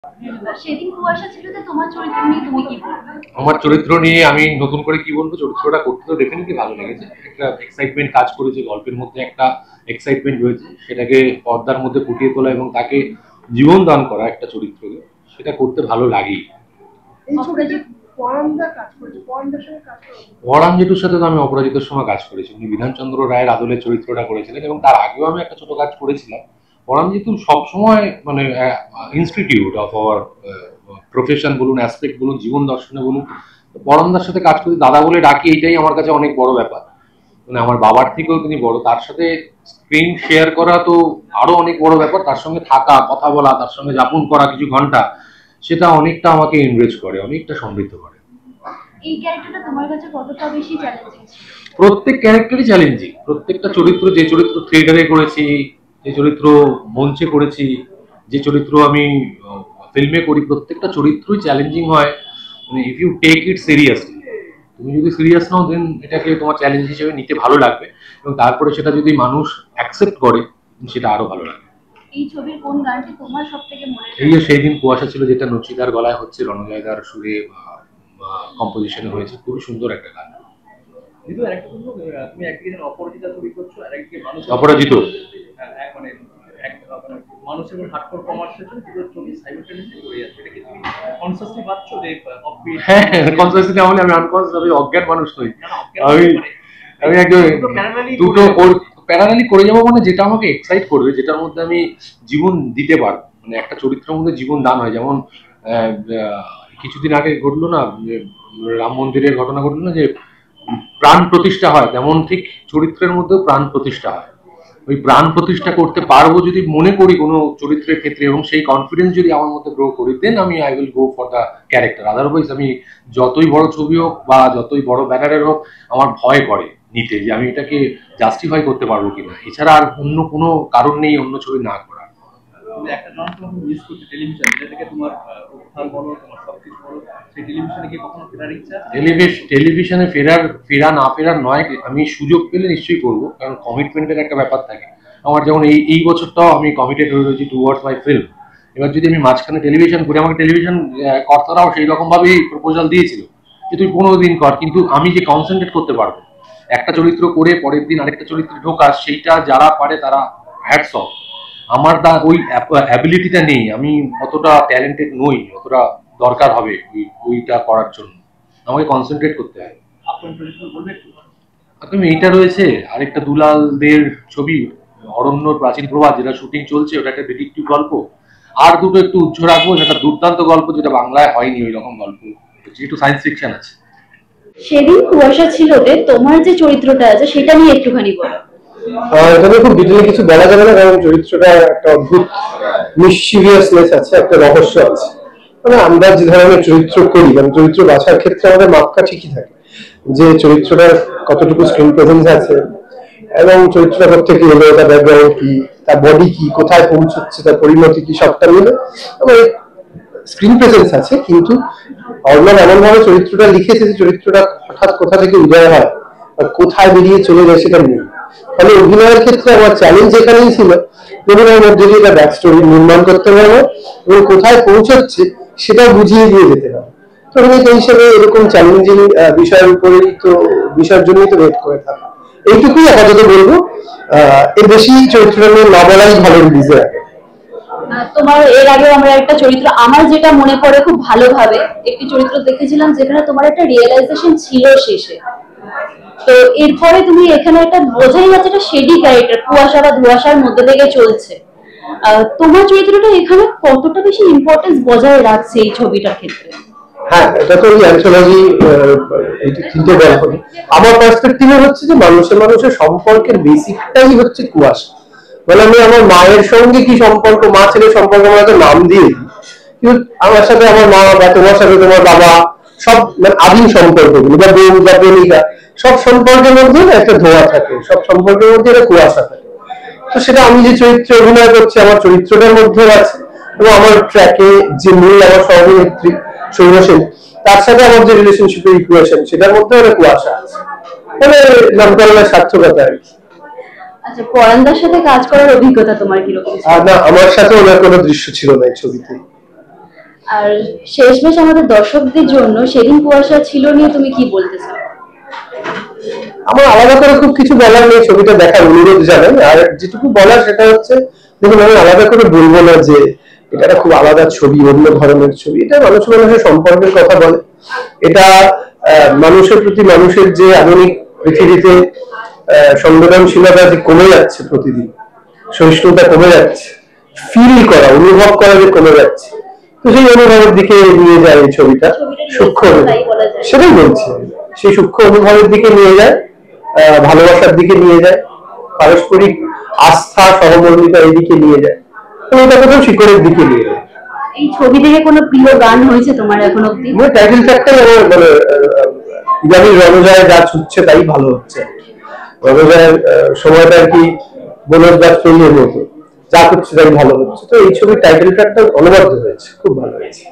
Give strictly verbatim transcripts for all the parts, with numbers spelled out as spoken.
সেদিন কুয়াশা ছিল যে তোমার চরিত্র নিয়ে তুমি কি বলবে? আমার চরিত্র নিয়ে আমি নতুন করে কি বলবো, চরিত্রটা করতে তো ডেফিনেটলি ভালো লেগেছে, একটা এক্সাইটমেন্ট কাজ করেছে, গল্পের মধ্যে একটা এক্সাইটমেন্ট রয়েছে, সেটাকে পর্দার মধ্যে ফুটিয়ে তোলা এবং তাকে জীবন দান করা একটা চরিত্রকে, সেটা করতে ভালো লাগেই। পরাণ জেঠুর সাথে তো আমি অপরাজিতার সময় কাজ করেছি, উনি বিধানচন্দ্র রায়ের আদলের চরিত্রটা করেছিলেন এবং তার আগেও আমি একটা ছোট কাজ করেছিলাম। পরাণ জেঠু সবসময় মানে ইনস্টিটিউট অফ আওয়ার প্রফেশন বলুন, অ্যাসপেক্ট বলুন, জীবন দর্শনে বলুন, পরাণদার সাথে কাজ করি, দাদা বলে ডাকি, এইটাই আমার কাছে অনেক বড় ব্যাপার। মানে আমার বাবার থেকেও তিনি বড়, তার সাথে স্ক্রিন শেয়ার করা তো আরো অনেক বড় ব্যাপার, তার সঙ্গে থাকা, কথা বলা, তার সঙ্গে যাপন করা কিছু ঘন্টা, সেটা অনেকটা আমাকে এনরিচ করে, অনেকটা সমৃদ্ধ করে। এই ক্যারেক্টারটা তোমার কাছে কতটা বেশি চ্যালেঞ্জিং ছিল? প্রত্যেক ক্যারেক্টারই চ্যালেঞ্জিং, প্রত্যেকটা চরিত্র, যে চরিত্র থিয়েটারে করেছি, যে চরিত্র মঞ্চে করেছি, যে চরিত্র আমি ফিল্মে করি, প্রত্যেকটা চরিত্রই চ্যালেঞ্জিং হয়। মানে if you take it seriously, তুমি যদি সিরিয়াস নাও দেন এটাকে তোমার চ্যালেঞ্জ হিসেবে নিতে ভালো লাগবে, এবং তারপরে সেটা যদি মানুষ অ্যাকসেপ্ট করে সেটা আরো ভালো লাগবে। এই ছবির কোন গানটি তোমার সবথেকে মনে পড়ে? এই যে সেই দিন কুয়াশা ছিল, যেটা নচিদার গলায় হচ্ছে, রণজয়দার সুরে কম্পোজিশনে হয়েছে, খুবই সুন্দর একটা গান। কিন্তু আরেকটা বলবো, তুমি একদিকে অপরাজিতা ছবি করছো আর একদিকে মানুষ অপরাজিত মানে মানুষের উপর হার্ডকোর কমার্শিয়াল দুটো ছবি সাইমultaneously করে যাচ্ছে, এটা কি তুমি কনসিয়াসলি ভাবছো যে অফবিট? হ্যাঁ, কনসিয়াসলি না হলে আমি আনকনসিয়াস, আমি অজ্ঞান মানুষ নই, আমি আমি একদম দুটো প্যারালালি করে যাবো, মানে যেটা আমাকে এক্সাইট করবে, যেটার মধ্যে আমি জীবন দিতে পারবো, মানে একটা চরিত্রের মধ্যে জীবন দান হয়। যেমন কিছুদিন আগে ঘটলো না, রাম মন্দিরের ঘটনা ঘটলো না, যে প্রাণ প্রতিষ্ঠা হয়, তেমন ঠিক চরিত্রের মধ্যেও প্রাণ প্রতিষ্ঠা হয়। ওই প্রাণ প্রতিষ্ঠা করতে পারবো যদি মনে করি কোনো চরিত্রের ক্ষেত্রে, এবং সেই কনফিডেন্স যদি আমার মধ্যে গ্রো করি, দেন আমি I will go for the character. Otherwise আমি যতই বড় ছবি হোক বা যতই বড় ব্যানারের হোক, আমার ভয় করে নিতে, যে আমি এটাকে জাস্টিফাই করতে পারবো কিনা, এছাড়া আর অন্য কোনো কারণ নেই অন্য ছবি না করার। একটা নাম তুমি মিস করতে টেলিভিশন, যেটা থেকে তোমার উত্থান বলো, তোমার সবকিছু বলো, সেই টেলিভিশনে কি কখনো ফেরার ইচ্ছা? টেলিভিশন টেলিভিশনে ফেরার ফেরা না ফেরার নয়, আমি সুযোগ পেলে নিশ্চয়ই করবো, কারণ কমিটমেন্টের একটা ব্যাপার থাকে আমার। যেমন এই এই বছরটাও আমি কমিটেড হয়ে রয়েছি টুয়ার্ডস মাই ফিল্ম। এবার যদি আমি মাঝখানে টেলিভিশন করি, আমাকে টেলিভিশন কর্তারাও সেই রকম ভাবেই প্রপোজাল দিয়েছিল যে তুই পনেরো দিন কর, কিন্তু আমি যে কনসেন্ট্রেট করতে পারবো একটা চরিত্র করে পরের দিন আরেকটা চরিত্রে ঢোকা, সেইটা যারা পারে তারা হ্যাটস অফ। আমার দা ওই অ্যাবিলিটিটা নেই, আমি অতটা ট্যালেন্টেড নই, অতটা দরকার হবে ওই ওইটা করার জন্য, আমাকে কনসেন্ট্রেট করতে হয়। তুমি এইটা রয়েছে আরেকটা দুলালদের ছবি অরণ্য প্রাচীন প্রবাদ, যেটা শুটিং চলছে, ওটা একটা ডিটেকটিভ গল্প। আর দুটো একটু উচ্চ রাখবো, সেটা দুর্দান্ত গল্প, যেটা বাংলায় হয়নি ওই রকম গল্প, একটু সায়েন্স ফিকশন আছে। সেদিন কুয়াশা ছিলতে তোমার যে চরিত্রটা আছে সেটা নিয়ে একটুখানি বলো। এখানে খুব ডিটেইলে কিছু বলা যাবে না, কারণ চরিত্রটা একটা অদ্ভুত মিসচিভিয়াসনেস আছে, একটা রহস্য আছে। মানে আমরা যে ধরনের চরিত্র করি, মানে চরিত্র বাছার ক্ষেত্রে আমাদের মাপকা ঠিকই থাকে, যে চরিত্রটার কতটুকু স্ক্রিন প্রেজেন্স আছে, এবং চরিত্রটা কোথেকে এলো, তার ব্যাকগ্রাউন্ড কি, তার বডি কি, কোথায় পৌঁছচ্ছে, তার পরিণতি কি, সবটা মিলে আমার স্ক্রিন প্রেজেন্স আছে। কিন্তু অর্ণব এমন ভাবে চরিত্রটা লিখেছে যে চরিত্রটা হঠাৎ কোথা থেকে উদয় হয় আর কোথায় বেরিয়ে চলে যায় সেটা নেই। ফলে অভিনয়ের ক্ষেত্রে আমার চ্যালেঞ্জ এখানেই ছিল, অভিনয়ের মধ্যে দিয়ে একটা ব্যাক স্টোরি নির্মাণ করতে হবে এবং কোথায় পৌঁছচ্ছে সেটা বুঝিয়ে দিয়ে যেতে হবে। তো সেই হিসেবে এরকম চ্যালেঞ্জিং বিষয়ের উপরেই তো, বিষয়ের জন্যই তো ওয়েট করে থাকা। এইটুকুই আপাতত বলবো, আহ এর বেশি চরিত্র নিয়ে না বলাই ভালো রিলিজের আগে। তোমার এর আগে আমরা একটা চরিত্র, আমার যেটা মনে পড়ে খুব ভালোভাবে, একটি চরিত্র দেখেছিলাম যেখানে তোমার একটা রিয়েলাইজেশন ছিল শেষে। তো এরপরে তুমি এখানে একটা বোঝাই যাচ্ছে একটা শেডি ক্যারেক্টার, কুয়াশা বা ধোঁয়াশার মধ্যে থেকে চলছে। তোমার চরিত্রটা এখানে কতটা বেশি ইম্পর্টেন্স বজায় রাখছে এই ছবিটার ক্ষেত্রে? হ্যাঁ, এটা তো অ্যান্থোলজি, এই তিনটে গল্প। আমার পার্সপেক্টিভে হচ্ছে যে মানুষের মানুষের সম্পর্কের বেসিকটাই হচ্ছে কুয়াশা। মানে আমি আমার মায়ের সঙ্গে কি সম্পর্ক, মা ছেলের সম্পর্ক আমরা তো নাম দিয়ে দিই, কিন্তু আমার সাথে আমার মা বা তোমার সাথে তোমার বাবা, সব মানে আদিম সম্পর্কগুলো বা বউ বা প্রেমিকা, সব সম্পর্কের মধ্যে একটা ধোঁয়া থাকে, সব সম্পর্কের মধ্যে একটা কুয়াশা থাকে। তো সেটা আমি যে চরিত্রে অভিনয় করছি আমার চরিত্রটার মধ্যে আছে, এবং আমার ট্র্যাকে যে মূল আমার সহনেত্রী সৌরসেন, তার সাথে আমার যে রিলেশনশিপের ইকুয়েশন, সেটার মধ্যে একটা কুয়াশা আছে, মানে নামকরণের সার্থকতা আর কি। আচ্ছা, পরাণদার সাথে কাজ করার অভিজ্ঞতা তোমার কিরকম? না, আমার সাথে ওনার কোনো দৃশ্য ছিল না এই ছবিতে। আর শেষমেশ আমাদের দর্শকদের জন্য সেদিন কুয়াশা ছিল নিয়ে তুমি কি বলতে চাও? আমার আলাদা করে খুব কিছু বলার নেই, ছবিটা দেখার অনুরোধ জানাই। আর যেটুকু বলার সেটা হচ্ছে, দেখুন আমি আলাদা করে বলবো না যে এটা একটা খুব আলাদা ছবি, অন্য ধরনের ছবি। এটা মানুষ মানুষের সম্পর্কের কথা বলে। এটা মানুষের প্রতি মানুষের যে আধুনিক পৃথিবীতে সংবেদনশীলতা যে কমে যাচ্ছে, প্রতিদিন সহিষ্ণুতা কমে যাচ্ছে, ফিল করা, অনুভব করা যে কমে যাচ্ছে, তো সেই অনুভবের দিকে নিয়ে যায় এই ছবিটা। সূক্ষ্ম, সেটাই বলছি, সেই সূক্ষ্ম অনুভবের দিকে নিয়ে যায়, আহ ভালোবাসার দিকে নিয়ে যায়, পারস্পরিক আস্থা সহমর্মিতা এই দিকে নিয়ে যায়, তো এটা কোথাও শিকড়ের দিকে নিয়ে যায়। এই ছবি থেকে কোনো প্রিয় গান হয়েছে তোমার এখন অব্দি? টাইটেল ট্র্যাকটাই আমার মানে ইদানিং রণজয় যা ছুটছে তাই ভালো হচ্ছে। রণজয়ের সময়টা আর কি বনজ গাছ তৈরির মতো, যা করছে তাই ভালো হচ্ছে। তো এই ছবির টাইটেল ট্র্যাকটা অনবদ্য হয়েছে, খুব ভালো হয়েছে।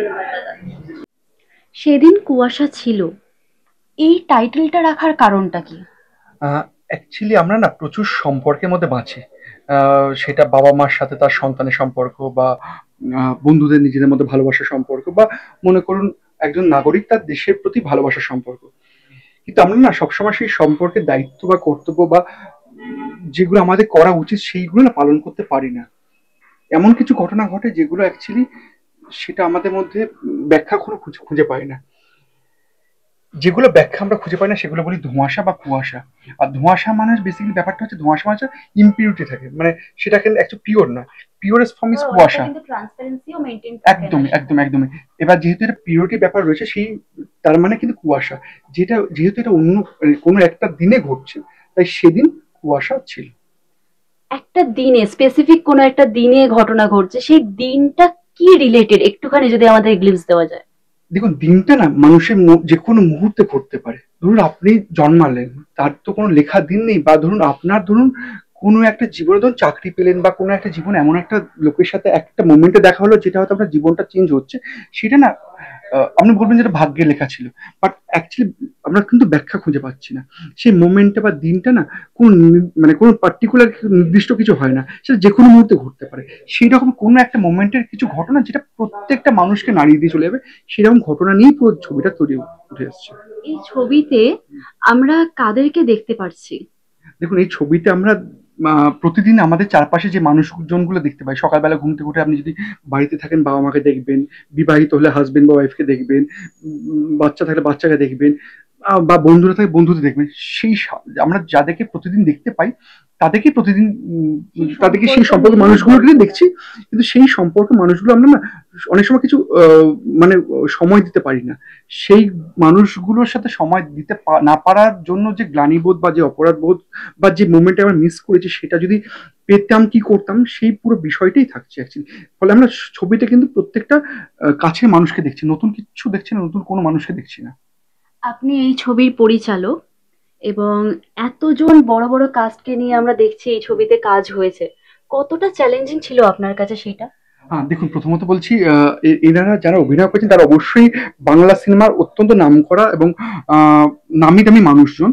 সেদিন কুয়াশা ছিল, এই টাইটেলটা রাখার কারণটা কি? অ্যাকচুয়ালি আমরা না প্রচুর সম্পর্কের মধ্যে বাঁচি, সেটা বাবা মার সাথে তার সন্তানের সম্পর্ক, বা বন্ধুদের নিজেদের মধ্যে ভালোবাসার সম্পর্ক, বা মনে করুন একজন নাগরিক তার দেশের প্রতি ভালোবাসার সম্পর্ক। কিন্তু আমরা না সবসময় সেই সম্পর্কের দায়িত্ব বা কর্তব্য বা যেগুলো আমাদের করা উচিত সেইগুলো না পালন করতে পারি না। এমন কিছু ঘটনা ঘটে যেগুলো অ্যাকচুয়ালি সেটা আমাদের মধ্যে ব্যাখ্যা কোনো খুঁজে খুঁজে পাই না। যেগুলো ব্যাখ্যা আমরা খুঁজে পাই না সেগুলো বলি ধোঁয়াশা বা কুয়াশা। আর ধোঁয়াশা মানে বেসিক্যালি ব্যাপারটা হচ্ছে, ধোঁয়াশা মানে ইমপিউরিটি থাকে, মানে সেটা কিন্তু অ্যাকচুয়ালি পিওর না, পিওরেস্ট ফর্ম ইজ কুয়াশা। একদম একদম একদমই। এবার যেহেতু এটা পিওরিটি ব্যাপার রয়েছে, সেই তার মানে কিন্তু কুয়াশা, যেটা যেহেতু এটা অন্য কোনো একটা দিনে ঘটছে, তাই সেদিন কুয়াশা ছিল। একটা দিনে, স্পেসিফিক কোনো একটা দিনে ঘটনা ঘটছে, সেই দিনটা কি রিলেটেড একটুখানি যদি আমাদের গ্লিপস দেওয়া যায়। দেখুন, দিনটা না মানুষের যে কোনো মুহূর্তে ঘটতে পারে। ধরুন আপনি জন্মালেন, তার তো কোনো লেখা দিন নেই, বা ধরুন আপনার ধরুন কোনো একটা জীবনে ধরুন চাকরি পেলেন, বা কোনো একটা জীবন এমন একটা লোকের সাথে একটা মোমেন্টে দেখা হলো যেটা হয়তো আপনার জীবনটা চেঞ্জ হচ্ছে, সেটা না আপনি বলবেন যেটা ভাগ্যে লেখা ছিল, বাট অ্যাকচুয়ালি আমরা কিন্তু ব্যাখ্যা খুঁজে পাচ্ছি না। সেই মোমেন্টটা বা দিনটা না কোন মানে কোনো পার্টিকুলার নির্দিষ্ট কিছু হয় না, সেটা যে কোনো মুহূর্তে ঘটতে পারে। সেই রকম কোনো একটা মোমেন্টের কিছু ঘটনা যেটা প্রত্যেকটা মানুষকে নাড়িয়ে দিয়ে চলে যাবে, সেরকম ঘটনা নিয়েই পুরো ছবিটা তৈরি উঠে আসছে। এই ছবিতে আমরা কাদেরকে দেখতে পাচ্ছি? দেখুন, এই ছবিতে আমরা প্রতিদিন আমাদের চারপাশে যে মানুষজনগুলো দেখতে পাই। সকালবেলা ঘুম থেকে উঠে আপনি যদি বাড়িতে থাকেন, বাবা মাকে দেখবেন, বিবাহিত হলে হাজবেন্ড বা ওয়াইফকে দেখবেন, বাচ্চা থাকলে বাচ্চাকে দেখবেন, বা বন্ধুরা থাকে বন্ধুদের দেখবেন। সেই আমরা যাদেরকে প্রতিদিন দেখতে পাই তাদেরকে প্রতিদিন তাদেরকে সেই সম্পর্ক মানুষগুলোকে দেখছি, কিন্তু সেই সম্পর্ক মানুষগুলো আমরা না অনেক সময় কিছু মানে সময় দিতে পারি না। সেই মানুষগুলোর সাথে সময় দিতে না পারার জন্য যে গ্লানিবোধ বা যে অপরাধ বোধ বা যে মোমেন্টে আমরা মিস করেছি, সেটা যদি পেতাম কি করতাম, সেই পুরো বিষয়টাই থাকছে অ্যাকচুয়ালি। ফলে আমরা ছবিতে কিন্তু প্রত্যেকটা কাছের মানুষকে দেখছি, নতুন কিছু দেখছি না, নতুন কোনো মানুষকে দেখছি না। আপনি এই ছবির পরিচালক, এবং এতজন বড় বড় কাস্টকে নিয়ে আমরা দেখছি এই ছবিতে কাজ হয়েছে, কতটা চ্যালেঞ্জিং ছিল আপনার কাছে সেটা? হ্যাঁ, দেখুন, প্রথমত বলছি এনারা যারা অভিনয় করেছেন তারা অবশ্যই বাংলা সিনেমার অত্যন্ত নামকরা এবং নামি দামি মানুষজন।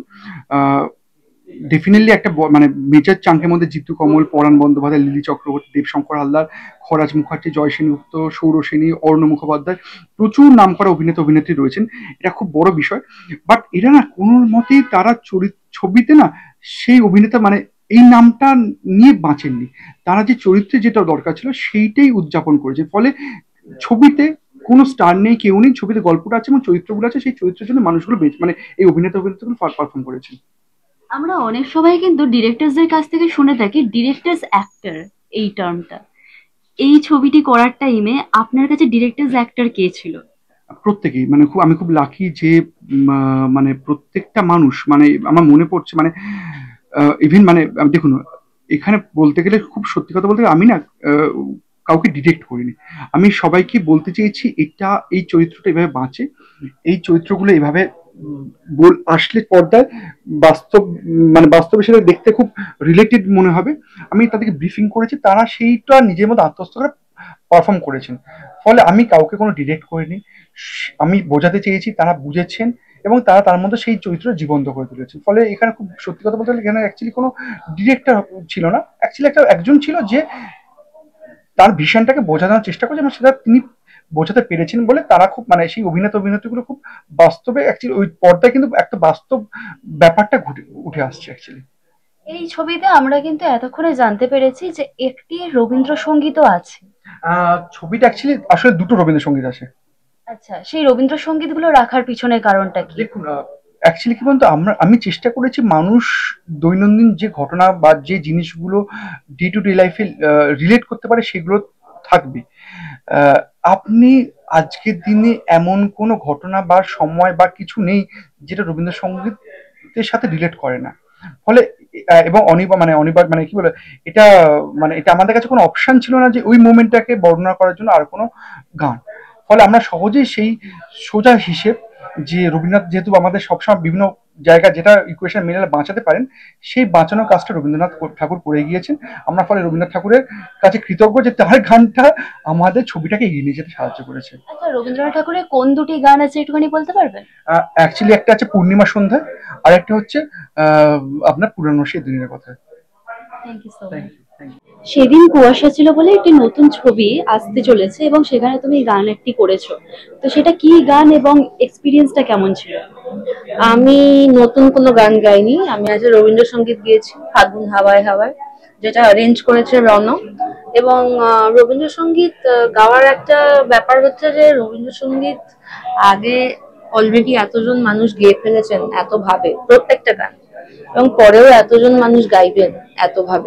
ডেফিনেটলি একটা মানে মেজর চাঙ্কের মধ্যে জিতু কমল, পরাণ বন্দ্যোপাধ্যায়, লিলি চক্রবর্তী, দেবশঙ্কর হালদার, খরাজ মুখার্জি, জয় সেনগুপ্ত, সৌর সেনী, অর্ণ মুখোপাধ্যায়, প্রচুর নামকরা অভিনেতা অভিনেত্রী রয়েছেন। এটা খুব বড় বিষয়। বাট এরা না কোনো মতেই তারা চরিত্র ছবিতে না সেই অভিনেতা মানে এই নামটা নিয়ে বাঁচেননি। তারা যে চরিত্রে যেটা দরকার ছিল সেইটাই উদযাপন করেছে। ফলে ছবিতে কোনো স্টার নেই, কেউ নেই, ছবিতে গল্পটা আছে এবং চরিত্রগুলো আছে, সেই চরিত্রের জন্য মানুষগুলো মানে এই অভিনেতা অভিনেত্রীগুলো পারফর্ম করেছেন। আমরা অনেক সময় কিন্তু ডিরেক্টরসদের কাছ থেকে শুনে থাকি ডিরেক্টরস অ্যাক্টর এই টার্মটা। এই ছবিটি করার টাইমে আপনার কাছে ডিরেক্টরস অ্যাক্টর কে ছিল? প্রত্যেকেই, মানে খুব আমি খুব লাকি যে মানে প্রত্যেকটা মানুষ, মানে আমার মনে পড়ছে মানে ইভেন মানে দেখুন, এখানে বলতে গেলে খুব সত্যি কথা বলতে গেলে আমি না কাউকে ডিরেক্ট করিনি। আমি সবাইকে বলতে চেয়েছি এটা এই চরিত্রটা এভাবে বাঁচে, এই চরিত্রগুলো এভাবে বল আসলে পর্দায় বাস্তব মানে বাস্তবে সেটা দেখতে খুব রিলেটেড মনে হবে। আমি তাদেরকে ব্রিফিং করেছি, তারা সেইটা নিজের মধ্যে আত্মস্থ করে পারফর্ম করেছেন। ফলে আমি কাউকে কোনো ডিরেক্ট করিনি, আমি বোঝাতে চেয়েছি, তারা বুঝেছেন এবং তারা তার মধ্যে সেই চরিত্র জীবন্ত করে তুলেছেন। ফলে এখানে খুব সত্যি কথা বলতে গেলে এখানে অ্যাকচুয়ালি কোনো ডিরেক্টর ছিল না, অ্যাকচুয়ালি একটা একজন ছিল যে তার ভিশনটাকে বোঝানোর চেষ্টা করছে এবং সেটা তিনি বোঝাতে পেরেছেন বলে তারা খুব মানে সেই অভিনেতা অভিনেত্রীগুলো খুব বাস্তবে অ্যাকচুয়ালি ওই পর্দায় কিন্তু একটা বাস্তব ব্যাপারটা ঘুরে উঠে আসছে অ্যাকচুয়ালি। এই ছবিতে আমরা কিন্তু এতক্ষণে জানতে পেরেছি যে একটি রবীন্দ্রসঙ্গীতও আছে। আহ ছবিটা অ্যাকচুয়ালি আসলে দুটো রবীন্দ্রসঙ্গীত আছে। আচ্ছা, সেই রবীন্দ্রসঙ্গীতগুলো রাখার পিছনে কারণটা কি? দেখুন অ্যাকচুয়ালি কি বলতো, আমরা আমি চেষ্টা করেছি মানুষ দৈনন্দিন যে ঘটনা বা যে জিনিসগুলো ডে টু ডে লাইফে রিলেট করতে পারে সেগুলো থাকবে। আহ, আপনি আজকের দিনে এমন কোনো ঘটনা বা সময় বা কিছু নেই যেটা রবীন্দ্রসঙ্গীতের সাথে রিলেট করে না। ফলে আহ, এবং অনিবার মানে অনিবার মানে কি বলে এটা মানে এটা আমাদের কাছে কোনো অপশন ছিল না যে ওই মোমেন্টটাকে বর্ণনা করার জন্য আর কোনো গান। ফলে আমরা সহজেই সেই সোজা হিসেব যে রবীন্দ্রনাথ যেহেতু আমাদের সবসময় বিভিন্ন জায়গা যেটা ইকুয়েশন মেনে বাঁচাতে পারেন, সেই বাঁচানোর কাজটা রবীন্দ্রনাথ ঠাকুর করে গিয়েছেন। আমরা ফলে রবীন্দ্রনাথ ঠাকুরের কাছে কৃতজ্ঞ যে তার গানটা আমাদের ছবিটাকে এগিয়ে নিয়ে যেতে সাহায্য করেছে। আচ্ছা, রবীন্দ্রনাথ ঠাকুরের কোন দুটি গান আছে একটুখানি বলতে পারবেন? অ্যাকচুয়ালি একটা আছে পূর্ণিমা সন্ধ্যায়, আর একটা হচ্ছে আহ, আপনার পুরানো সেই দিনের কথা। Thank you so thank much. You thank you. সেদিন কুয়াশা ছিল বলে একটি নতুন ছবি আসতে চলেছে এবং সেখানে তুমি গান একটি করেছো, তো সেটা কি গান এবং এক্সপিরিয়েন্সটা কেমন ছিল? আমি নতুন কোনো গান গাইনি, আমি আজ রবীন্দ্রসঙ্গীত গিয়েছি ফাগুন হাওয়ায় হাওয়ায়, যেটা অ্যারেঞ্জ করেছে রণ। এবং আহ, রবীন্দ্রসঙ্গীত আহ, গাওয়ার একটা ব্যাপার হচ্ছে যে রবীন্দ্রসঙ্গীত আগে অলরেডি এতজন মানুষ গেয়ে ফেলেছেন এত ভাবে প্রত্যেকটা গান, এবং পরেও এতজন মানুষ গাইবেন এত ভাবে,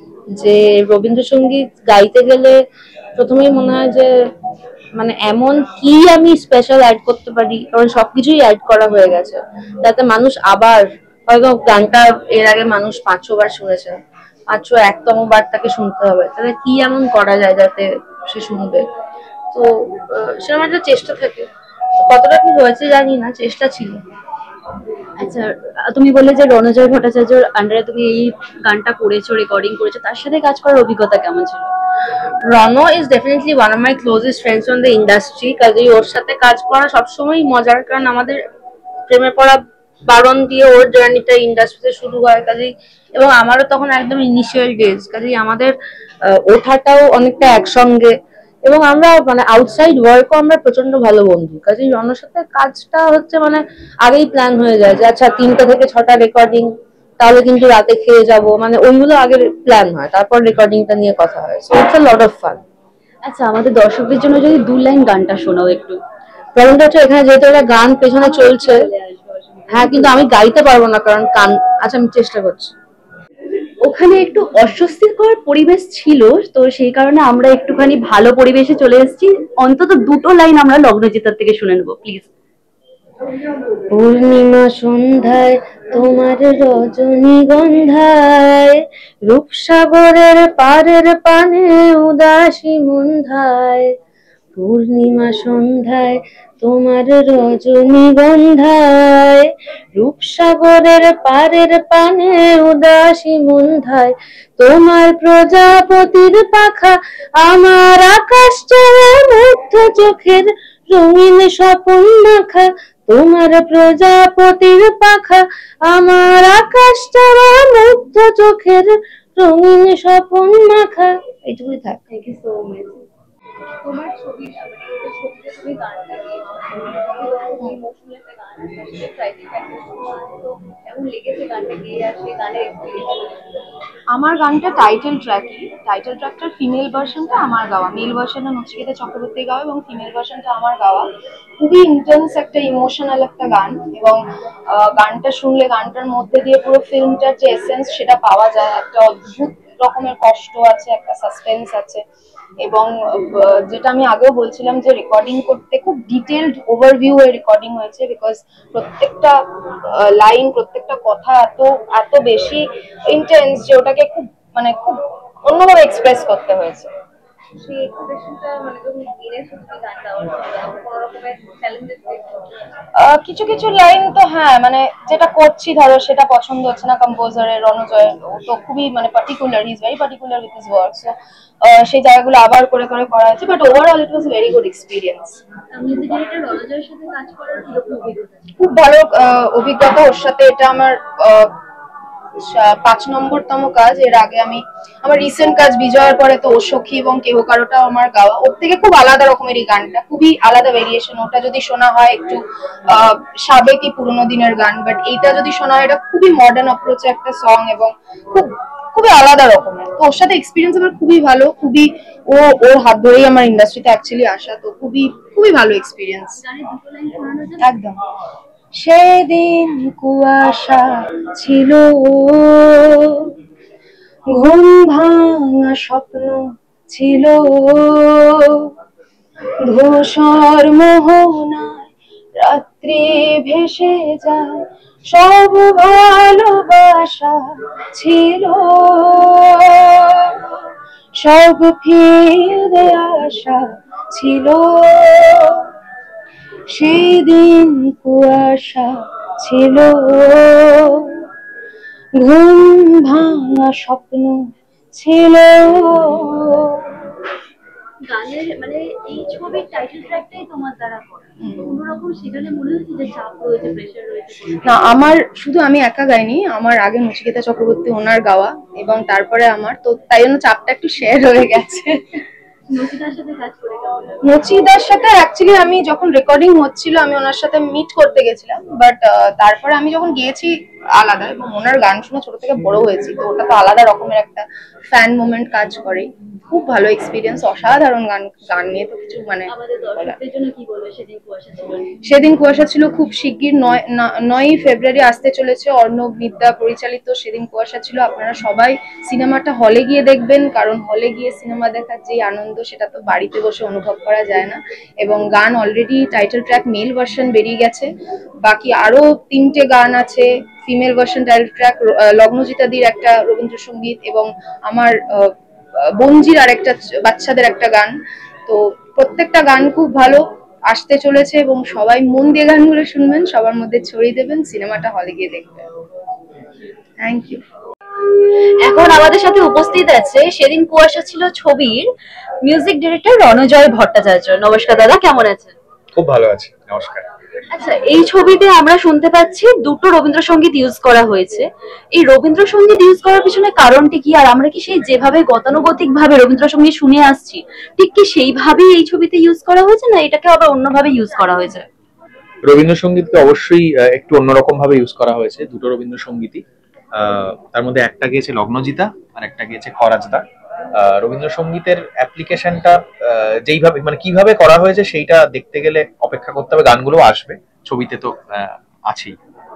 যে রবীন্দ্রসঙ্গীত গাইতে গেলে প্রথমেই মনে হয় যে মানে এমন কি আমি স্পেশাল অ্যাড করতে পারি, কারণ সবকিছুই অ্যাড করা হয়ে গেছে, যাতে মানুষ আবার হয়তো গানটা এর আগে মানুষ পাঁচশো বার শুনেছে, পাঁচশো একতম বার তাকে শুনতে হবে, তাহলে কি এমন করা যায় যাতে সে শুনবে। তো সেরকম একটা চেষ্টা থাকে, কতটা কি হয়েছে জানি না, চেষ্টা ছিল। আচ্ছা, তুমি বললে যে রণজয় ভট্টাচার্যর আন্ডারে তুমি এই গানটা করেছো, রেকর্ডিং করেছো, তার সাথে কাজ করার অভিজ্ঞতা কেমন ছিল? Rono is definitely one of my closest friends on the industry, কাজেই ওর সাথে কাজ করা সবসময় মজার, কারণ আমাদের প্রেমে পড়া বারণ দিয়ে ওর জার্নিটা ইন্ডাস্ট্রিতে শুরু হয়, কাজেই এবং আমারও তখন একদম ইনিশিয়াল ডেজ, কাজেই আমাদের ওঠাটাও অনেকটা একসঙ্গে, এবং আমরা মানে আউটসাইড ওয়ার্কও আমরা প্রচন্ড ভালো বন্ধু, কাজেই রনোর সাথে কাজটা হচ্ছে মানে আগেই প্ল্যান হয়ে যায় যে আচ্ছা তিনটা থেকে ছটা রেকর্ডিং, তাহলে কিন্তু রাতে খেয়ে যাব, মানে ওইগুলো আগের প্ল্যান হয়, তারপর রেকর্ডিংটা নিয়ে কথা হয়। So it's a lot of fun. আচ্ছা, আমাদের দর্শকদের জন্য যদি দু লাইন গানটা শোনাও একটু। প্রবলেমটা হচ্ছে এখানে যেহেতু একটা গান পেছনে চলছে, হ্যাঁ কিন্তু আমি গাইতে পারবো না কারণ কান, আচ্ছা আমি চেষ্টা করছি। ওখানে একটু অস্বস্তিকর পরিবেশ ছিল, তো সেই কারণে আমরা একটুখানি ভালো পরিবেশে চলে এসেছি। অন্তত দুটো লাইন আমরা লগ্নজিতার থেকে শুনে নেবো প্লিজ। পূর্ণিমা সন্ধ্যায় তোমার রজনীগন্ধায়, রূপসাগরের পারের পানে উদাসী মন্ধায়, পূর্ণিমা সন্ধ্যায় তোমার রজনীগন্ধায়, রূপসাগরের পারের পানে উদাসী মন্ধায়, তোমার প্রজাপতির পাখা আমার আকাশ চাওয়া মুগ্ধ চোখের রঙিন স্বপন মাখা, তোমার প্রজাপতির পাখা আমার আকাশ চাওয়া মুগ্ধ চোখের রঙিন স্বপন মাখা। এইটুকুই থাক। Thank you so much. তোমার ছবি ছবিতে তুমি গানটা গিয়েছো, ইমোশনাল একটা গান আছে, টাইটেল তো কেমন লেগেছে গানটা গিয়ে আসলে গানের এক্সপেরিয়েন্স? আমার গানটা টাইটেল ট্র্যাকই, টাইটেল ট্র্যাকটার ফিমেল ভার্সনটা আমার গাওয়া, মেল ভার্সনটা নচিকেতা চক্রবর্তী গাওয়া এবং ফিমেল ভার্সনটা আমার গাওয়া। খুবই ইন্টেন্স একটা ইমোশনাল একটা গান, এবং গানটা শুনলে গানটার মধ্যে দিয়ে পুরো ফিল্মটার যে এসেন্স সেটা পাওয়া যায়। একটা অদ্ভুত রকমের কষ্ট আছে, একটা সাসপেন্স আছে, এবং যেটা আমি আগেও বলছিলাম যে রেকর্ডিং করতে খুব ডিটেলড ওভারভিউ এ রেকর্ডিং হয়েছে, বিকজ প্রত্যেকটা লাইন প্রত্যেকটা কথা এত এত বেশি ইন্টেন্স যে ওটাকে খুব মানে খুব অন্যভাবে এক্সপ্রেস করতে হয়েছে। সেই এক্সপ্রেশনটা মানে তুমি দিনে শুধু গানটা কোনো রকমের চ্যালেঞ্জেস দেখছো? কিছু কিছু লাইন তো হ্যাঁ মানে যেটা করছি ধরো সেটা পছন্দ হচ্ছে না কম্পোজারের, রণজয় তো খুবই মানে particular, he is very particular with his work, so সেই জায়গাগুলো আবার করে করে করা হয়েছে, but overall it was very good experience. Music director রণজয়ের সাথে কাজ করার কিরকম অভিজ্ঞতা? খুব ভালো অভিজ্ঞতা ওর সাথে, এটা আমার পাঁচ নম্বরতম কাজ। এর আগে আমি আমার রিসেন্ট কাজ বিজয়ের পরে তো ও সখী এবং কেহ কারোটাও আমার গাওয়া। ওর থেকে খুব আলাদা রকমের এই গানটা, খুবই আলাদা ভেরিয়েশন। ওটা যদি শোনা হয় একটু আহ সাবেকি পুরোনো দিনের গান, বাট এইটা যদি শোনা হয় এটা খুবই মডার্ন অ্যাপ্রোচে একটা সং এবং খুব খুবই আলাদা রকমের। তো ওর সাথে এক্সপিরিয়েন্স আমার খুবই ভালো, খুবই ও ওর হাত ধরেই আমার ইন্ডাস্ট্রিতে অ্যাকচুয়ালি আসা, তো খুবই খুবই ভালো এক্সপিরিয়েন্স। একদম। সেদিন কুয়াশা ছিল, ঘুম ভাঙা স্বপ্ন ছিল, ধূসর মোহনায় রাত্রি ভেসে যায়, সব ভালোবাসা ছিল, সব ফিরে আসা ছিল। সেই দিন কুয়াশা ছিল, ঘুম ভাঙা স্বপ্ন ছিল। গানের মানে এই ছবির টাইটেল ট্র্যাকটাই তোমার দ্বারা করা, অন্যরকম সেখানে মনে হচ্ছে যে চাপ রয়েছে, প্রেশার রয়েছে? না, আমার শুধু আমি একা গাইনি, আমার আগে নচিকেতা চক্রবর্তী ওনার গাওয়া এবং তারপরে আমার, তো তাই জন্য চাপটা একটু শেয়ার হয়ে গেছে। নচিদার সাথে কাজ করে কেমন লাগলো? নচিদার সাথে অ্যাকচুয়ালি আমি যখন রেকর্ডিং হচ্ছিল আমি ওনার সাথে মিট করতে গেছিলাম, বাট তারপরে আমি যখন গিয়েছি আলাদা, এবং ওনার গান শুনে ছোট থেকে বড় হয়েছি, তো ওটা তো আলাদা রকমের একটা ফ্যান মোমেন্ট কাজ করে। খুব ভালো এক্সপিরিয়েন্স, অসাধারণ গান। গান নিয়ে তো কিছু মানে আমাদের দর্শকদের জন্য কি বলবে? সেদিন কুয়াশা ছিল, সেদিন কুয়াশা ছিল খুব শিগগির নয় নয়ই ফেব্রুয়ারি আসতে চলেছে, অর্ণব মিদ্যা পরিচালিত সেদিন কুয়াশা ছিল। আপনারা সবাই সিনেমাটা হলে গিয়ে দেখবেন, কারণ হলে গিয়ে সিনেমা দেখার যে আনন্দ সেটা তো বাড়িতে বসে অনুভব করা যায় না। এবং গান already title track male version বেরিয়ে গেছে, বাকি আরো তিনটে গান আছে ফিমেল ভার্সন টাইটেল ট্র্যাক, লগ্নজিতাদির একটা রবীন্দ্রসঙ্গীত এবং আমার বঞ্জির আর একটা বাচ্চাদের একটা গান। তো প্রত্যেকটা গান খুব ভালো আসতে চলেছে এবং সবাই মন দিয়ে গানগুলো শুনবেন, সবার মধ্যে ছড়িয়ে দেবেন, সিনেমাটা হলে গিয়ে দেখবেন। Thank you. এখন আমাদের সাথে উপস্থিত আছে সেদিন কুয়াশা ছিল ছবির মিউজিক ডিরেক্টর রণজয় ভট্টাচার্য। নমস্কার দাদা, কেমন আছেন? খুব ভালো আছি, নমস্কার। আচ্ছা, এই ছবিতে আমরা শুনতে পাচ্ছি দুটো রবীন্দ্রসঙ্গীত ইউজ করা হয়েছে। এই রবীন্দ্রসঙ্গীত ইউজ করার পিছনে কারণটি কি? আর আমরা কি সেই যেভাবে গতানুগতিক ভাবে রবীন্দ্রসঙ্গীত শুনে আসছি ঠিক কি সেইভাবেই এই ছবিতে ইউজ করা হয়েছে, না এটাকে আবার অন্যভাবে ইউজ করা হয়েছে? রবীন্দ্রসঙ্গীতকে অবশ্যই একটু অন্যরকম ভাবে ইউজ করা হয়েছে। দুটো রবীন্দ্রসঙ্গীতই, তার মধ্যে একটা গিয়েছে লগ্নজিতা আর একটা গিয়েছে খরাজদা। রবীন্দ্রসঙ্গীতের অ্যাপ্লিকেশনটা যেইভাবে মানে কিভাবে করা হয়েছে সেইটা দেখতে গেলে অপেক্ষা করতে হবে, গানগুলো আসবে, ছবিতে তো আছেই।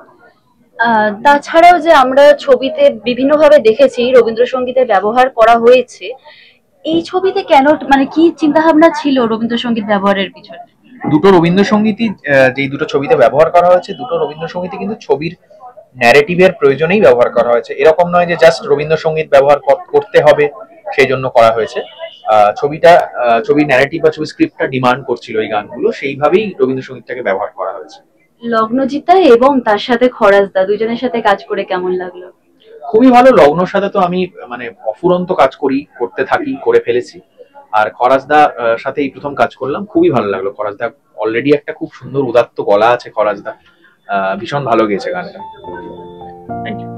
তাছাড়াও যে আমরা ছবিতে বিভিন্ন ভাবে দেখেছি রবীন্দ্রসঙ্গীতের ব্যবহার করা হয়েছে, এই ছবিতে কেন মানে কি চিন্তা ভাবনা ছিল রবীন্দ্রসঙ্গীত ব্যবহারের পিছনে? দুটো রবীন্দ্রসঙ্গীতই যেই দুটো ছবিতে ব্যবহার করা হয়েছে, দুটো রবীন্দ্রসঙ্গীতই কিন্তু ছবির ন্যারেটিভের প্রয়োজনেই ব্যবহার করা হয়েছে। এরকম নয় যে জাস্ট রবীন্দ্রসঙ্গীত ব্যবহার করতে হবে সেই জন্য করা হয়েছে। ছবিটা ছবির ন্যারেটিভ বা ছবির স্ক্রিপ্টটা ডিমান্ড করছিল এই গানগুলো, সেইভাবেই রবীন্দ্রসঙ্গীতটাকে ব্যবহার করা হয়েছে। লগ্নজিতা এবং তার সাথে খরাজদা দুজনের সাথে কাজ করে কেমন লাগলো? খুবই ভালো। লগ্নর সাথে তো আমি মানে অফুরন্ত কাজ করি, করতে থাকি, করে ফেলেছি। আর খরাজদা সাথে এই প্রথম কাজ করলাম, খুবই ভালো লাগলো। খরাজদা অলরেডি একটা খুব সুন্দর উদাত্ত গলা আছে খরাজদা, ভীষণ ভালো গেয়েছে গানটা। Thank you.